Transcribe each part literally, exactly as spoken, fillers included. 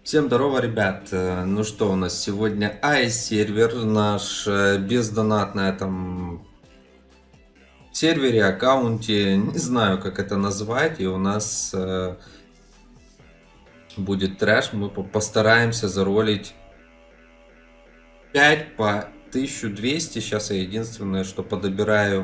Всем здорово, ребят! Э, Ну что, у нас сегодня ай-сервер, наш э, бездонат на этом сервере, аккаунте, не знаю, как это назвать, и у нас э, будет трэш, мы по- постараемся заролить пять по тысяча двести. Сейчас я единственное, что подобираю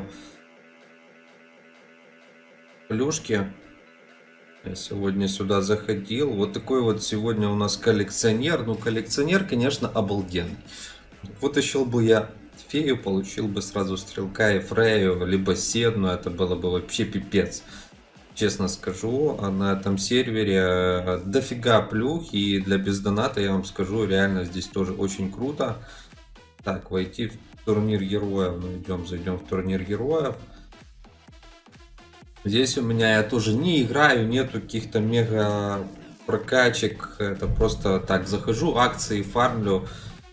плюшки. Я сегодня сюда заходил, вот такой вот сегодня у нас коллекционер, ну коллекционер, конечно, обалденный. Вытащил бы я фею, получил бы сразу стрелка и фрею, либо седну, это было бы вообще пипец. Честно скажу, а на этом сервере э, дофига плюх, и для бездоната, я вам скажу, реально здесь тоже очень круто. Так, войти в турнир героев, ну идем, зайдем в турнир героев. Здесь у меня я тоже не играю, нету каких-то мега прокачек, это просто так захожу, акции фармлю.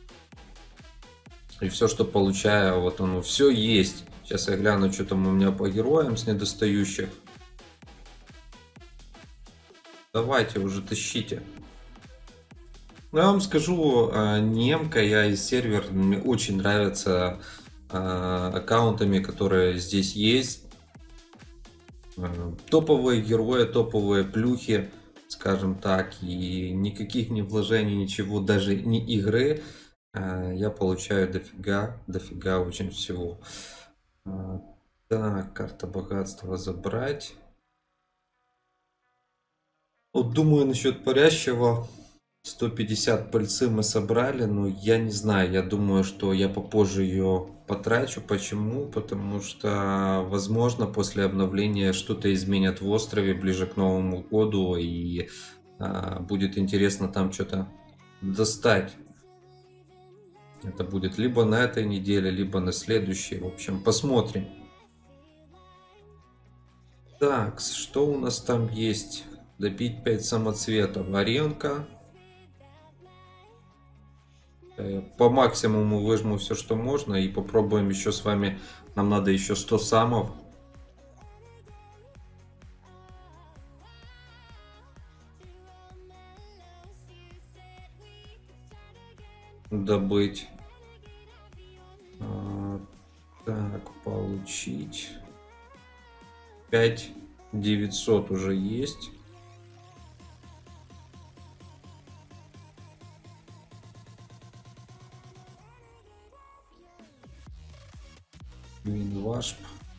И все, что получаю, вот оно все есть. Сейчас я гляну, что там у меня по героям с недостающих. Давайте уже тащите. Ну, я вам скажу, э, немка, я из сервер, мне очень нравится э, аккаунтами, которые здесь есть. Э, топовые герои, топовые плюхи, скажем так, и никаких не вложений, ничего, даже не игры. Э, я получаю дофига, дофига очень всего. Э, Так, карта богатства забрать. Вот думаю насчет парящего. сто пятьдесят пыльцы мы собрали, но я не знаю, я думаю, что я попозже ее потрачу. Почему? Потому что, возможно, после обновления что-то изменят в острове ближе к Новому году, и а, будет интересно там что-то достать. Это будет либо на этой неделе, либо на следующей. В общем, посмотрим. Так, что у нас там есть? Добить пять самоцветов. Аренка. По максимуму выжму все, что можно, и попробуем еще с вами. Нам надо еще сто самов. Добыть. А, так, получить. пять девятьсот уже есть. Минвашп.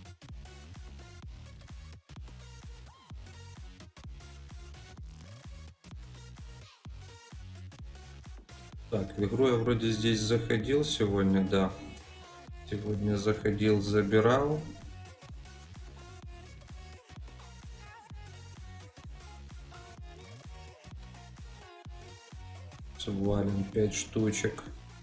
Так, в игру я вроде здесь заходил сегодня, да. Сегодня заходил, забирал. Свалим пять штучек.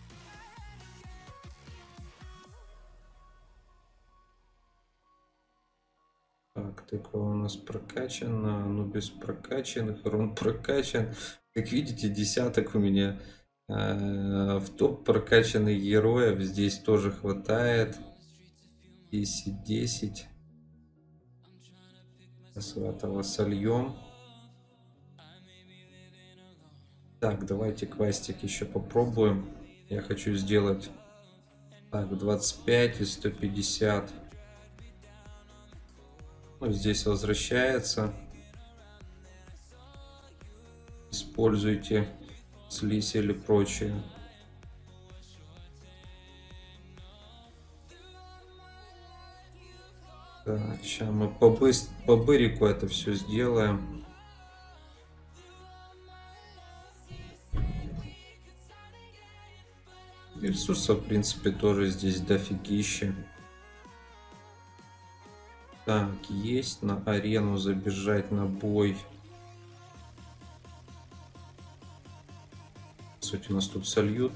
Так, тыква у нас прокачана, ну без прокачанных, рун прокачан. Как видите, десяток у меня э, в топ прокачанных героев здесь тоже хватает. десять десять. Сейчас этого сольем. Так, давайте квестик еще попробуем. Я хочу сделать так, двадцать пять и сто пятьдесят. Ну, здесь возвращается. Используйте слизь или прочее. Так, сейчас мы по, быс... по бырику это все сделаем. Ресурсов, в принципе, тоже здесь дофигища. Так, есть на арену забежать на бой. По сути, у нас тут сольют.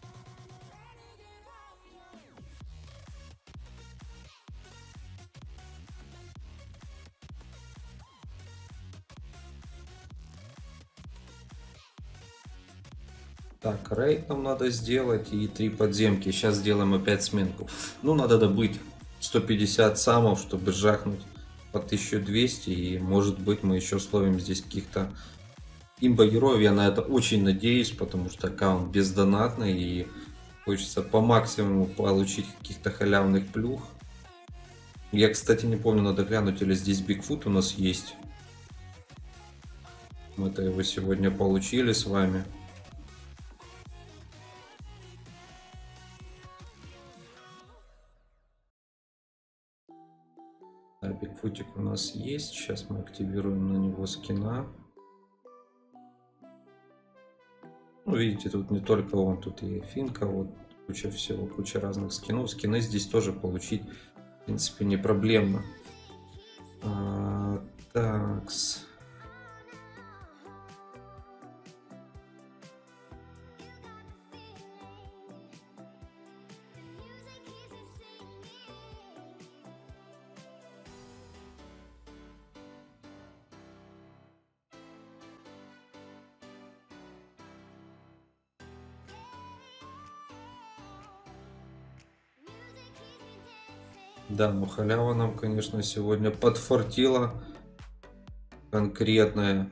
Так, рейд нам надо сделать и три подземки. Сейчас сделаем опять сменку. Ну, надо добыть сто пятьдесят самов, чтобы жахнуть по тысяче двести. И может быть мы еще словим здесь каких-то имба-героев, я на это очень надеюсь, потому что аккаунт бездонатный и хочется по максимуму получить каких-то халявных плюх. Я, кстати, не помню, надо глянуть, или здесь Бигфут у нас есть. Мы-то его сегодня получили с вами. Да, Бигфутик у нас есть. Сейчас мы активируем на него скина. Ну, видите, тут не только он, тут и финка, вот куча всего, куча разных скинов. Скины здесь тоже получить, в принципе, не проблемно. А, такс. Да, ну халява нам, конечно, сегодня подфартила конкретная.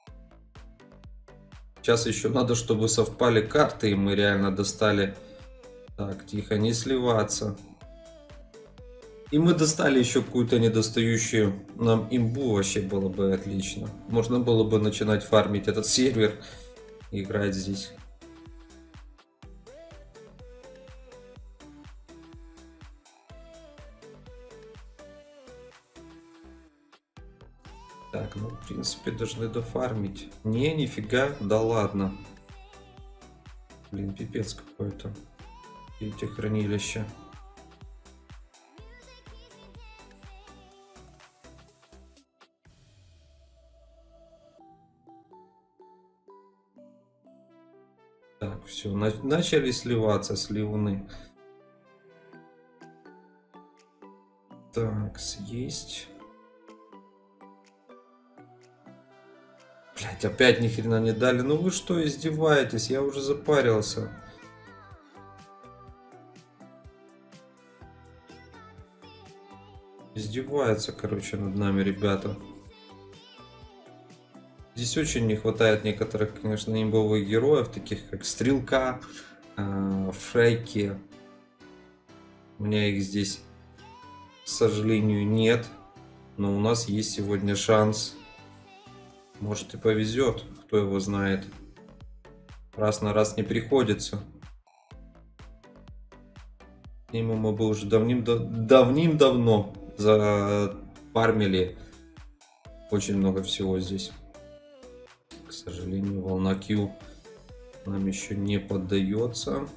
Сейчас еще надо, чтобы совпали карты, и мы реально достали. Так, тихо, не сливаться. И мы достали еще какую-то недостающую нам имбу, вообще было бы отлично. Можно было бы начинать фармить этот сервер и играть здесь. Так, ну, в принципе, должны дофармить. Не, нифига, да ладно. Блин, пипец какой-то. Эти хранилища. Так, все, на начали сливаться сливны. Так, есть. Блять, опять ни хрена не дали. Ну вы что, издеваетесь? Я уже запарился. Издеваются, короче, над нами ребята. Здесь очень не хватает некоторых, конечно, имбовых героев, таких как Стрелка, Фрейки. У меня их здесь, к сожалению, нет. Но у нас есть сегодня шанс. Может и повезет, кто его знает. Раз на раз не приходится. К нему мы бы уже давним-давно зафармили очень много всего здесь. К сожалению, волна Q нам еще не поддается.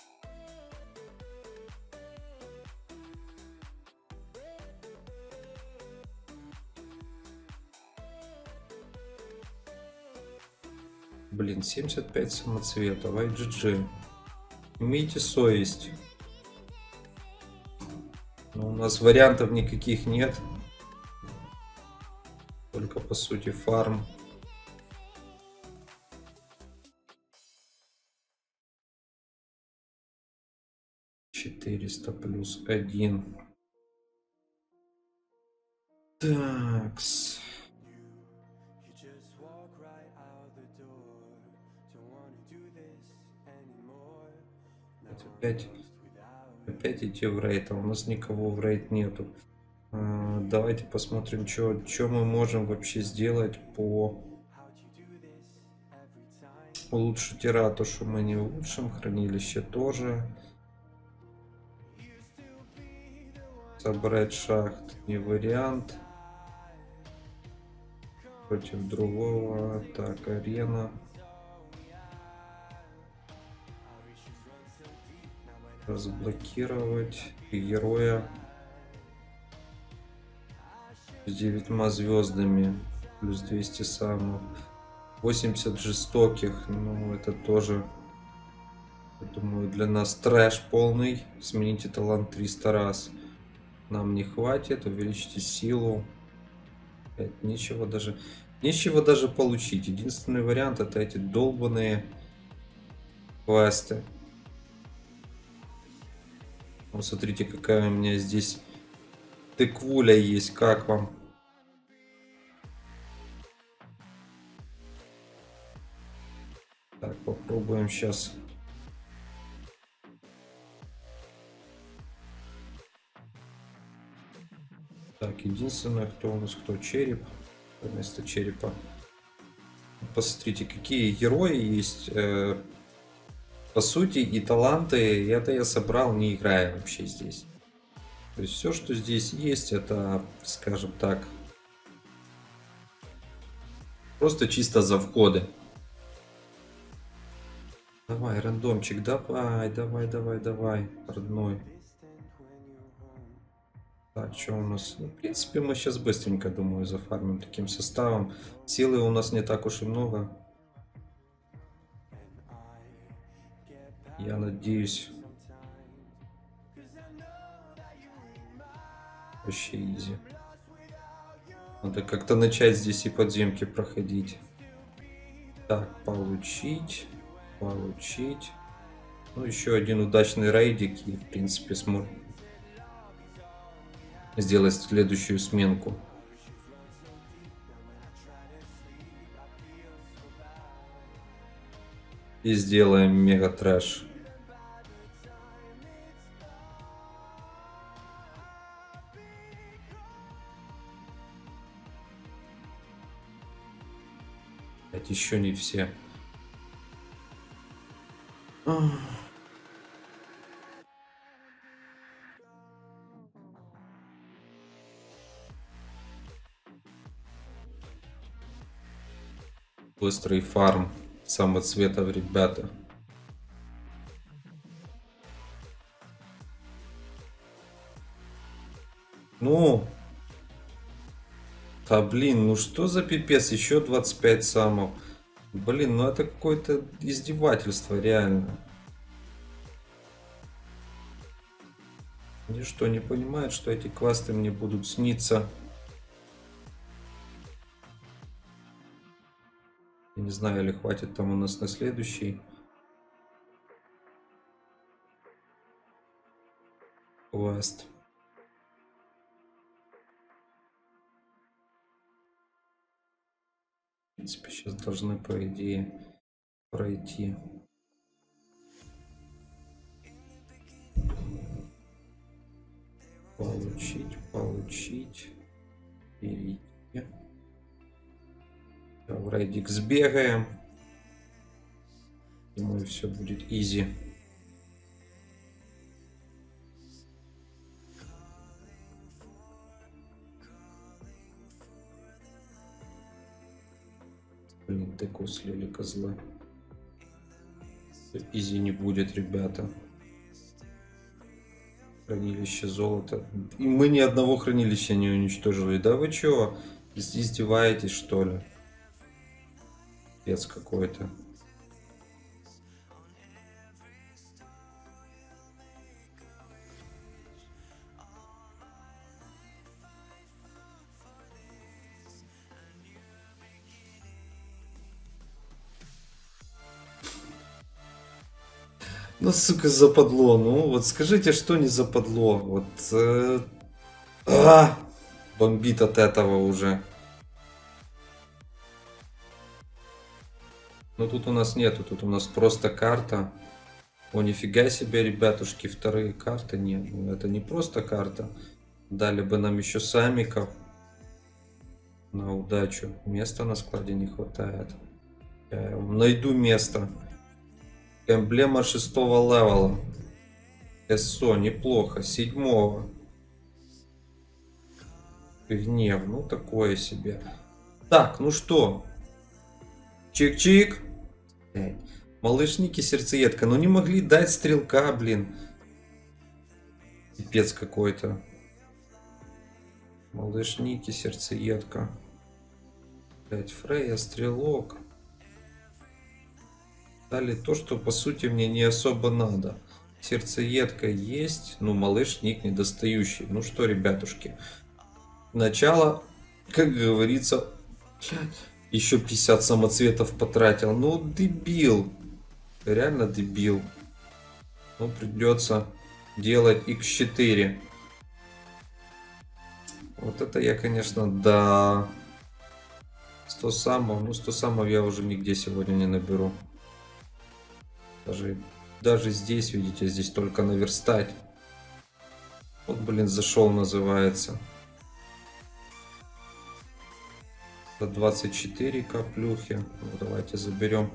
Блин, семьдесят пять самоцветов, ай джи джи. Имейте совесть. Но у нас вариантов никаких нет. Только по сути фарм. четыреста плюс один. Такс. Опять, опять идти в рейд, а у нас никого в рейд нету. А, давайте посмотрим, что мы можем вообще сделать по улучшить ратушу. Мы не улучшим, хранилище тоже. Собрать шахт не вариант. Против другого. Так, арена. Разблокировать героя с девятьма звездами. Плюс двести самых. восемьдесят жестоких. Ну, это тоже, я думаю, для нас трэш полный. Смените талант триста раз. Нам не хватит. Увеличьте силу. Опять нечего даже, нечего даже получить. Единственный вариант — это эти долбаные квесты. Вот смотрите, какая у меня здесь тыквуля есть. Как вам? Так, попробуем сейчас. Так, единственное, кто у нас, кто череп. Вместо черепа. Посмотрите, какие герои есть. Э, по сути, и таланты, это я собрал, не играя вообще здесь. То есть все, что здесь есть, это, скажем так, просто чисто за входы. Давай, рандомчик, давай, давай, давай, давай, родной. Так, что у нас? Ну, в принципе, мы сейчас быстренько, думаю, зафармим таким составом. Силы у нас не так уж и много. Я надеюсь. Вообще изи. Надо как-то начать здесь и подземки проходить. Так, получить. Получить. Ну, еще один удачный рейдик. И, в принципе, сможем сделать следующую сменку. И сделаем мега трэш. Это еще не все. Быстрый фарм самоцветов, ребята. Ну, да блин, ну что за пипец, еще двадцать пять самов. Блин, ну это какое-то издевательство, реально. Они что, не понимают, что эти квесты мне будут сниться? Я не знаю, или хватит там у нас на следующий квест. В принципе, сейчас должны, по идее, пройти. Получить, получить. Перейти. В рейдик сбегаем. Думаю, все будет изи. Блин, деку слили козла. Изи не будет, ребята. Хранилище золота. И мы ни одного хранилища не уничтожили. Да вы чё? Издеваетесь, что ли? Пец какой-то. Ну, сука, западло. Ну, вот скажите, что не западло. Вот... Э, а, бомбит от этого уже. Но тут у нас нету. Тут у нас просто карта. О, нифига себе, ребятушки. Вторые карты. Нет, ну, это не просто карта. Дали бы нам еще самиков. На удачу. Места на складе не хватает. Я найду место. Эмблема шестого левела. СО, неплохо. Седьмого. Гнев, ну такое себе. Так, ну что? Чик-чик. Малышники, сердцеедка. Ну не могли дать стрелка, блин. Пипец какой-то. Малышники, сердцеедка. Блять, Фрея, стрелок. Дали то, что по сути мне не особо надо. Сердцеедка есть, ну малыш ник недостающий. Ну что, ребятушки, начало, как говорится, еще пятьдесят самоцветов потратил. Ну дебил, реально дебил. Ну придется делать икс четыре. Вот это я, конечно, да. сто самов, ну сто самов я уже нигде сегодня не наберу. Даже, даже здесь, видите, здесь только наверстать. Вот, блин, зашел, называется. За двадцать четыре каплюхи. Ну, давайте заберем.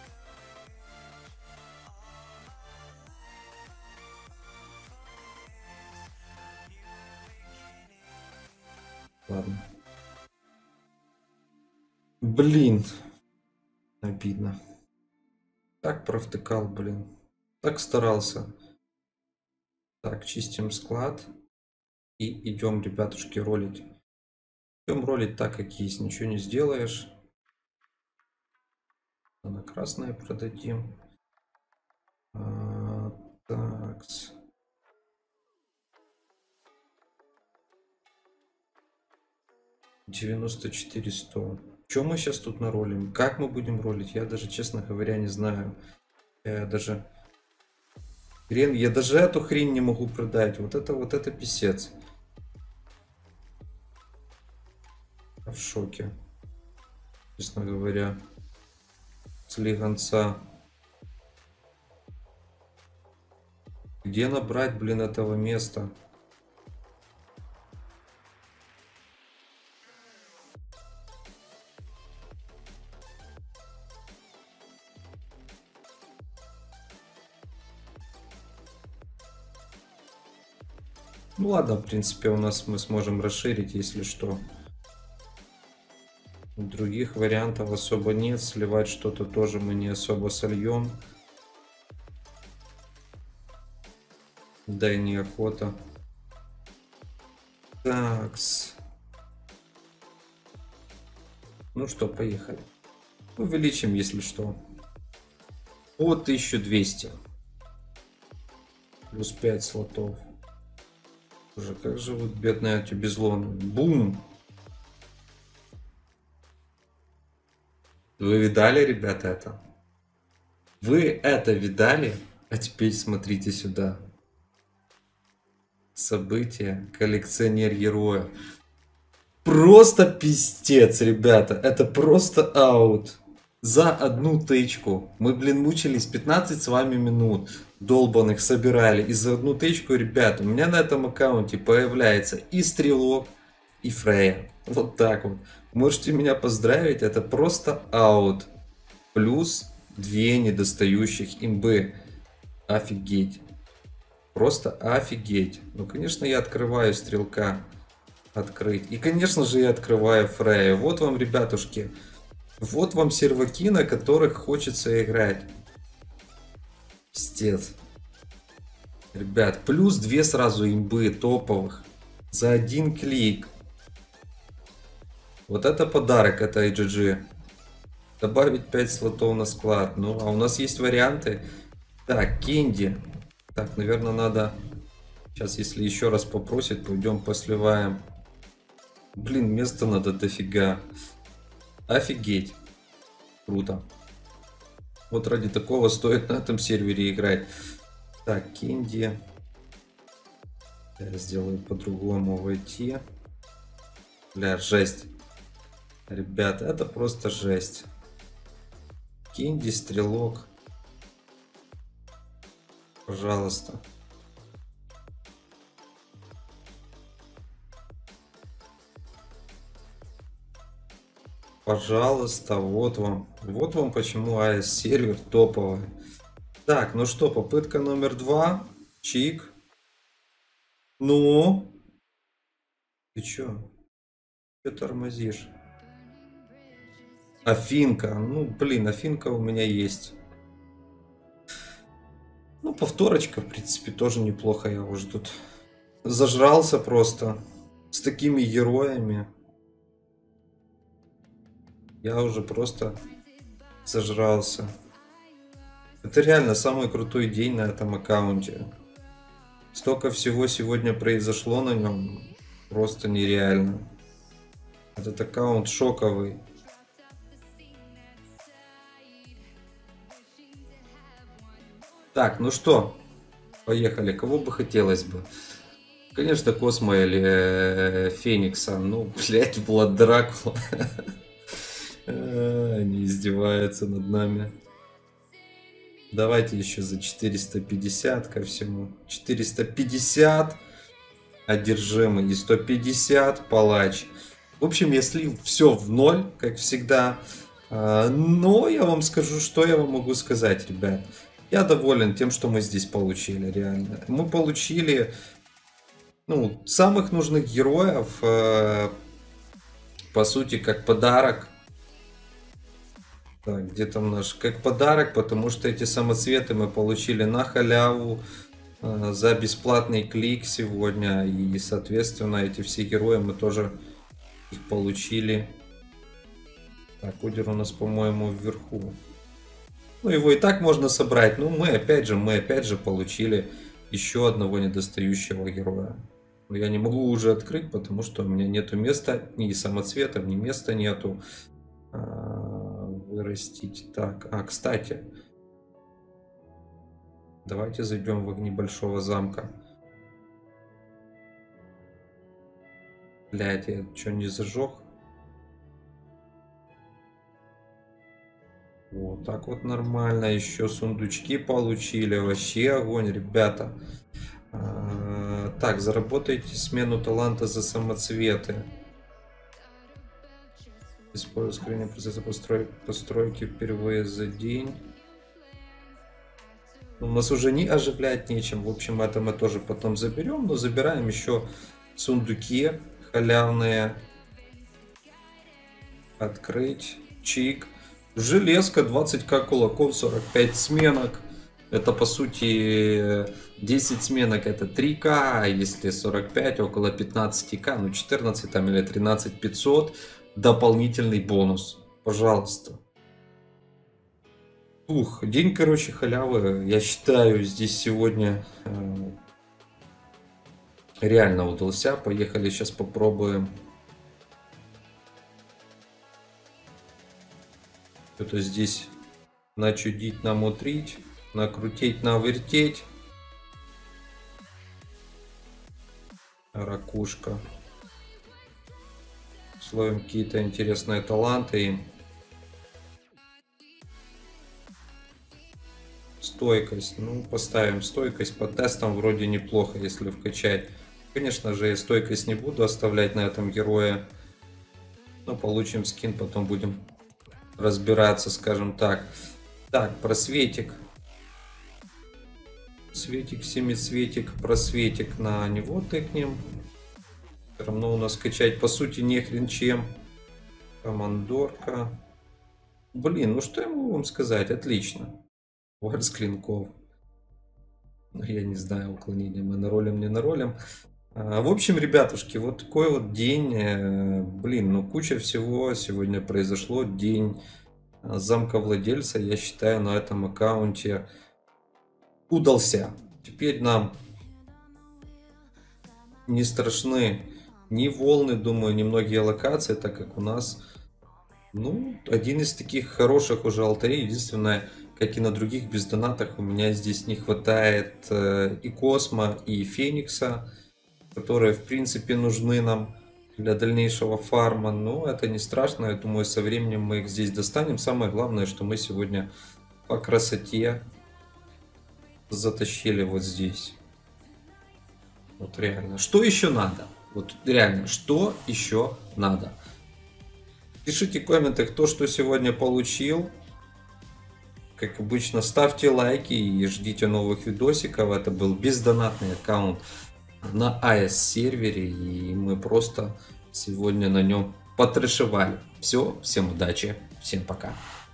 Ладно. Блин. Обидно. Так провтыкал, блин. Так старался. Так, чистим склад. И идем, ребятушки, ролить. Идем ролить так, как есть. Ничего не сделаешь. На красное продадим. А, такс. девяносто четыре сто. Что мы сейчас тут наролим? Как мы будем ролить? Я даже, честно говоря, не знаю. Я даже... Хрен, я даже эту хрень не могу продать. Вот это вот это писец. Я в шоке. Честно говоря. Слегонца. Где набрать, блин, этого места? Ну ладно, в принципе, у нас мы сможем расширить, если что. Других вариантов особо нет. Сливать что-то тоже мы не особо сольем. Да и неохота. Такс. Ну что, поехали. Увеличим, если что. По тысяча двести. Плюс пять слотов. Боже, как живут бедные эти безлоны. Бум! Вы видали, ребята, это? Вы это видали? А теперь смотрите сюда. События. Коллекционер героев. Просто пиздец, ребята. Это просто аут. За одну тычку. Мы, блин, мучились пятнадцать с вами минут. Долбаных собирали. И за одну тычку, ребят, у меня на этом аккаунте появляется и Стрелок, и Фрея. Вот так вот. Можете меня поздравить. Это просто аут. Плюс две недостающих имбы. Офигеть. Просто офигеть. Ну, конечно, я открываю Стрелка. Открыть. И, конечно же, я открываю Фрея. Вот вам, ребятушки. Вот вам серваки, на которых хочется играть. Пиздец. Ребят, плюс две сразу имбы топовых. За один клик. Вот это подарок, это ай джи джи. Добавить пять слотов на склад. Ну, а у нас есть варианты. Так, Кенди. Так, наверное, надо... Сейчас, если еще раз попросит, пойдем посливаем. Блин, места надо дофига. Офигеть. Круто. Вот ради такого стоит на этом сервере играть. Так, Кенди. Я сделаю по-другому войти. Бля, жесть. Ребята, это просто жесть. Кенди, Стрелок. Пожалуйста. Пожалуйста, вот вам. Вот вам почему эй эс сервер топовый. Так, ну что, попытка номер два. Чик. Ну? Ты чё? Ты тормозишь? Афинка. Ну, блин, Афинка у меня есть. Ну, повторочка, в принципе, тоже неплохо. Я уже тут зажрался просто. С такими героями. Я уже просто зажрался. Это реально самый крутой день на этом аккаунте. Столько всего сегодня произошло на нем. Просто нереально. Этот аккаунт шоковый. Так, ну что? Поехали. Кого бы хотелось бы? Конечно, Космо или э, Феникса. Ну, блять, Влад Дракула. Они издеваются над нами. Давайте еще за четыреста пятьдесят ко всему. четыреста пятьдесят одержимый и сто пятьдесят палач. В общем, я слил все в ноль, как всегда. Но я вам скажу, что я вам могу сказать, ребят. Я доволен тем, что мы здесь получили, реально. Мы получили, ну, самых нужных героев, по сути, как подарок. Так, где там наш? Как подарок, потому что эти самоцветы мы получили на халяву э, за бесплатный клик сегодня. И, соответственно, эти все герои мы тоже их получили. Так, Одер у нас, по-моему, вверху. Ну, его и так можно собрать. Ну, мы опять же, мы опять же получили еще одного недостающего героя. Но я не могу уже открыть, потому что у меня нету места, ни самоцветов, ни места нету. Вырастить. Так, а, кстати, давайте зайдем в огни большого замка. Блять, я что, не зажег? Вот так вот нормально. Еще сундучки получили. Вообще огонь, ребята. А, так, заработайте смену таланта за самоцветы. Использую ускорение процесса построй... постройки впервые за день. У нас уже не оживлять нечем. В общем, это мы тоже потом заберем. Но забираем еще сундуки халявные. Открыть. Чик. Железка. двадцать ка кулаков. сорок пять сменок. Это по сути десять сменок. Это три ка. А если сорок пять, около пятнадцать ка. Ну четырнадцать там или тринадцать пятьсот. Дополнительный бонус. Пожалуйста. Ух, день, короче, халявы. Я считаю, здесь сегодня э, реально удался. Поехали, сейчас попробуем. Что-то здесь начудить, намутрить, накрутить, навертеть. Ракушка. Словим какие-то интересные таланты. Стойкость. Ну, поставим стойкость. По тестам вроде неплохо, если вкачать. Конечно же, я стойкость не буду оставлять на этом герое. Но получим скин, потом будем разбираться, скажем так. Так, просветик. Светик, семицветик, просветик, на него тыкнем. Все равно у нас качать по сути не хрен чем. Командорка. Блин, ну что я могу вам сказать? Отлично. Варс клинков. Ну, я не знаю, уклонение мы наролим, не наролим. А, в общем, ребятушки, вот такой вот день. Блин, ну куча всего сегодня произошло. День замка владельца, я считаю, на этом аккаунте удался. Теперь нам не страшны ни волны, думаю, ни многие локации, так как у нас, ну, один из таких хороших уже алтарей. Единственное, как и на других бездонатах, у меня здесь не хватает э, и Космо, и Феникса, которые, в принципе, нужны нам для дальнейшего фарма. Но это не страшно, я думаю, со временем мы их здесь достанем. Самое главное, что мы сегодня по красоте затащили вот здесь. Вот реально. Что еще надо? Вот реально, что еще надо? Пишите в комментах, кто что сегодня получил. Как обычно, ставьте лайки и ждите новых видосиков. Это был бездонатный аккаунт на эй эс сервере. И мы просто сегодня на нем потрэшевали. Все, всем удачи, всем пока.